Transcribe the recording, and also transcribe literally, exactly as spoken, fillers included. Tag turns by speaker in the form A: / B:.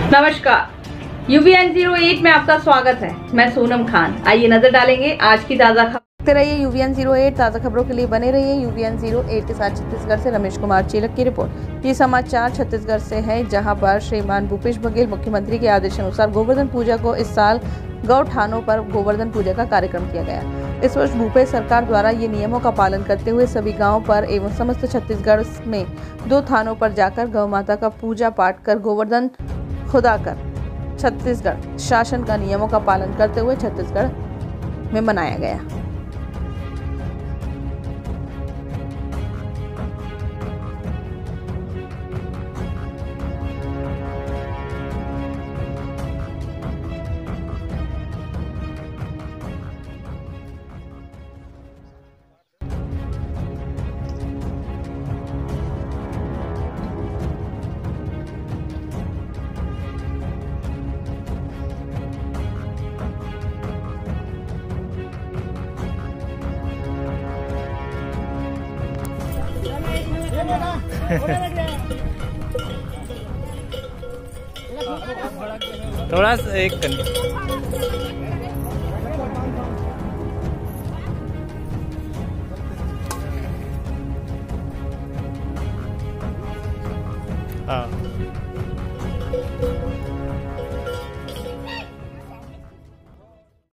A: नमस्कार, UVN zero eight में आपका स्वागत है। मैं सोनम खान। आइए नजर डालेंगे आज की ताजा खबर। देखते रहिए यूवीएन जीरो एट, ताजा खबरों के लिए बने रहिए यूवीएन जीरो एट के साथ। छत्तीसगढ़ से रमेश कुमार चेलक की रिपोर्ट। ये समाचार छत्तीसगढ़ से है, जहां पर श्रीमान भूपेश बघेल मुख्यमंत्री के आदेशानुसार गोवर्धन पूजा को इस साल गौठानों पर गोवर्धन पूजा का कार्यक्रम किया गया। इस वर्ष भूपेश सरकार द्वारा ये नियमों का पालन करते हुए सभी गांवों पर एवं समस्त छत्तीसगढ़ में दो थानों पर जाकर गौ माता का पूजा पाठ कर गोवर्धन खुदा कर छत्तीसगढ़ शासन का नियमों का पालन करते हुए छत्तीसगढ़ में मनाया गया।
B: थोड़ा सा एक करनी। हाँ